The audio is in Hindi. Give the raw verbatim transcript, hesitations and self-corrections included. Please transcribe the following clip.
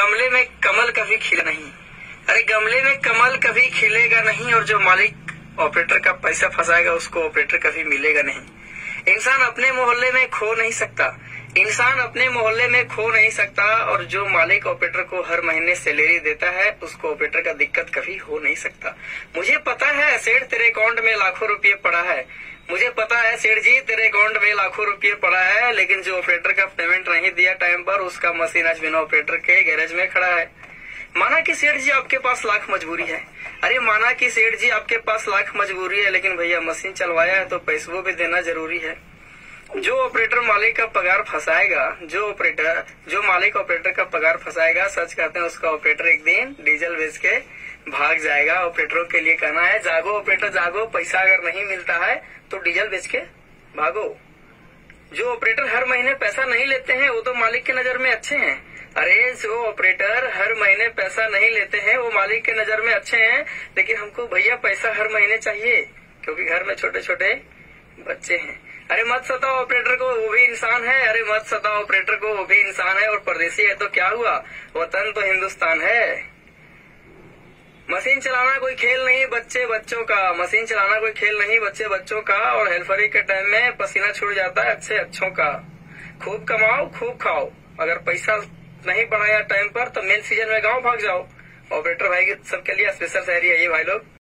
गमले में कमल कभी खिला नहीं। अरे गमले में कमल कभी खिलेगा नहीं, और जो मालिक ऑपरेटर का पैसा फंसाएगा उसको ऑपरेटर कभी मिलेगा नहीं। इंसान अपने मोहल्ले में खो नहीं सकता, इंसान अपने मोहल्ले में खो नहीं सकता, और जो मालिक ऑपरेटर को हर महीने सैलरी देता है उसको ऑपरेटर का दिक्कत कभी हो नहीं सकता। मुझे पता है सेठ तेरे अकाउंट में लाखों रुपये पड़ा है, मुझे पता है सेठ जी तेरे अकाउंट में लाखों रुपये पड़ा है, लेकिन जो ऑपरेटर का पेमेंट नहीं दिया टाइम पर उसका मशीन आज बिना ऑपरेटर के गैरेज में खड़ा है। माना कि सेठ जी आपके पास लाख मजबूरी है, अरे माना कि सेठ जी आपके पास लाख मजबूरी है, लेकिन भैया मशीन चलवाया है तो पैसों भी देना जरूरी है। जो ऑपरेटर मालिक का पगार फंसाएगा, जो ऑपरेटर जो मालिक ऑपरेटर का पगार फंसाएगा, सच कहते हैं उसका ऑपरेटर एक दिन डीजल बेच के भाग जाएगा। ऑपरेटरों के लिए कहना है जागो ऑपरेटर जागो, पैसा अगर नहीं मिलता है तो डीजल बेच के भागो। जो ऑपरेटर हर महीने पैसा नहीं लेते हैं वो तो मालिक के नजर में अच्छे हैं। अरे जो ऑपरेटर हर महीने पैसा नहीं लेते हैं वो मालिक के नजर में अच्छे हैं, लेकिन हमको भैया पैसा हर महीने चाहिए क्योंकि घर में छोटे छोटे बच्चे हैं। अरे मत सताओ ऑपरेटर को, वो भी इंसान है, अरे मत सताओ ऑपरेटर को, वो भी इंसान है, और परदेसी है तो क्या हुआ, वतन तो हिंदुस्तान है। मशीन चलाना कोई खेल नहीं बच्चे बच्चों का, मशीन चलाना कोई खेल नहीं बच्चे बच्चों का, और हेल्फरी के टाइम में पसीना छूट जाता है अच्छे अच्छों का। खूब कमाओ खूब खाओ, अगर पैसा नहीं बढ़ाया टाइम पर तो मेन सीजन में गाँव भाग जाओ। ऑपरेटर भाई सबके लिए स्पेशल शायरी है ये भाई लोग।